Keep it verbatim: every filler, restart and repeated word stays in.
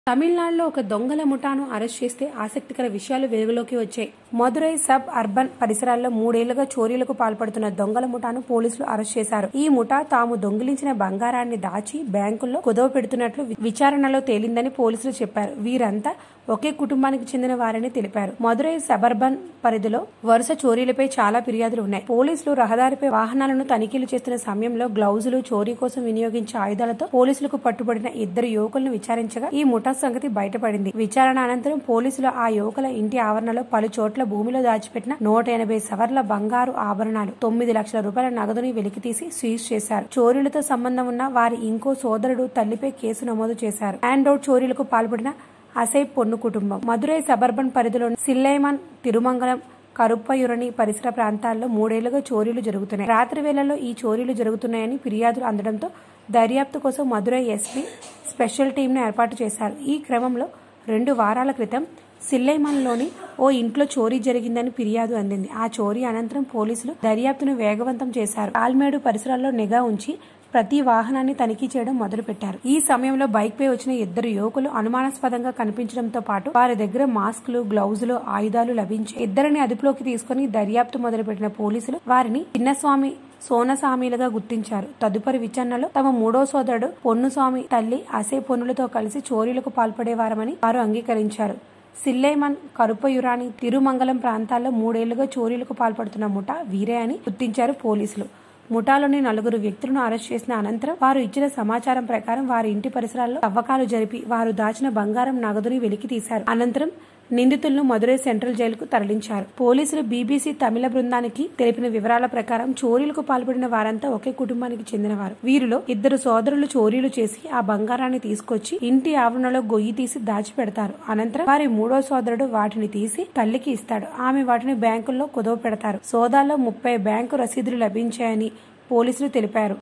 తమిళనాడులో ఒక దొంగల ముఠాను అరెస్ట్ చేస్తే ఆసక్తికర విషయాలు వెలుగులోకి వచ్చాయి. మదురై సబ్ అర్బన్ పరిసరాల్లో మూడేళ్లుగా చోరీలకు పాల్పడుతున్న దొంగల ముఠాను పోలీసులు అరెస్ట్ చేశారు. ఈ ముఠా తాము దొంగిలించిన బంగారాన్ని దాచి బ్యాంకుల్లో కుదవ పెడుతున్నట్లు విచారణలో తేలిందని పోలీసులు చెప్పారు. వీరంతా ఒకే కుటుంబానికి చెందిన వారని తెలిపారు. మదురై సబర్బన్ పరిధిలో వరుస చోరీలపై చాలా ఫిర్యాదులు ఉన్నాయి. పోలీసులు రహదారిపై వాహనాలను తనిఖీలు చేస్తున్న సమయంలో గ్లౌజులు, చోరీ కోసం వినియోగించే ఆయుధాలతో పోలీసులకు పట్టుబడిన ఇద్దరు యువకులను విచారించగా ఈ ముఠా సంగతి బయటపడింది. విచారణ అనంతరం పోలీసులు ఆ యువకుల ఇంటి ఆవరణలో పలు చోట్ల భూమిలో దాచిపెట్టిన నూట ఎనభై సవర్ల బంగారు ఆభరణాలు, తొమ్మిది లక్షల రూపాయల నగదుని వెలికితీసి సీజ్ చేశారు. చోరీలతో సంబంధం ఉన్న వారి ఇంకో సోదరుడు తల్లిపై కేసు నమోదు చేశారు. హ్యాండ్ రోడ్ చోరీలకు పాల్పడిన అసై పొన్ను కుటుంబం మదురై సబర్బన్ పరిధిలోని సిల్లైమన్, తిరుమంగళం, కరుప్పయురణి పరిసర ప్రాంతాల్లో మూడేళ్లుగా చోరీలు జరుగుతున్నాయి. రాత్రి వేళల్లో ఈ చోరీలు జరుగుతున్నాయని ఫిర్యాదులు అందడంతో దర్యాప్తు కోసం మదురై ఎస్పీ స్పెషల్ టీంను ఏర్పాటు చేశారు. ఈ క్రమంలో రెండు వారాల క్రితం సిల్లైమన్లోని ఓ ఇంట్లో చోరీ జరిగిందని ఫిర్యాదు అందింది. ఆ చోరీ అనంతరం పోలీసులు దర్యాప్తును వేగవంతం చేశారు. ఆల్మేడు పరిసరాల్లో నిఘా ఉంచి ప్రతి వాహనాన్ని తనిఖీ చేయడం మొదలుపెట్టారు. ఈ సమయంలో బైక్ పై వచ్చిన ఇద్దరు యువకులు అనుమానాస్పదంగా కనిపించడంతో పాటు వారి దగ్గర మాస్కులు, గ్లౌజులు, ఆయుధాలు లభించాయి. ఇద్దరిని అదుపులోకి తీసుకుని దర్యాప్తు మొదలుపెట్టిన పోలీసులు వారిని చిన్నస్వామి, సోనసామిలుగా గుర్తించారు. తదుపరి విచారణలో తమ మూడో సోదరుడు పొన్నుస్వామి తల్లి అసే పొన్నులతో కలిసి చోరీలకు పాల్పడేవారమని వారు అంగీకరించారు. సిల్లైమన్, కరుప్పయురాని, తిరుమంగళం ప్రాంతాల్లో మూడేళ్లుగా చోరీలకు పాల్పడుతున్న ముఠా వీరే అని గుర్తించారు పోలీసులు. ముఠాలోని నలుగురు వ్యక్తులను అరెస్ట్ చేసిన అనంతరం వారు ఇచ్చిన సమాచారం ప్రకారం వారి ఇంటి పరిసరాల్లో తవ్వకాలు జరిపి వారు దాచిన బంగారం, నగదుని వెలికి తీశారు. అనంతరం నిందితులను మదురై సెంట్రల్ జైలుకు తరలించారు. పోలీసులు బీబీసీ తమిళ బృందానికి తెలిపిన వివరాల ప్రకారం చోరీలకు పాల్పడిన వారంతా ఒకే కుటుంబానికి చెందినవారు. వీరిలో ఇద్దరు సోదరులు చోరీలు చేసి ఆ బంగారాన్ని తీసుకొచ్చి ఇంటి ఆవరణలో గొయ్యి తీసి దాచిపెడతారు. అనంతరం వారి మూడో సోదరుడు వాటిని తీసి తల్లికి ఇస్తాడు. ఆమె వాటిని బ్యాంకుల్లో కుదవ పెడతారు. సోదాల్లో ముప్పై బ్యాంకు రసీదులు లభించాయని పోలీసులు తెలిపారు.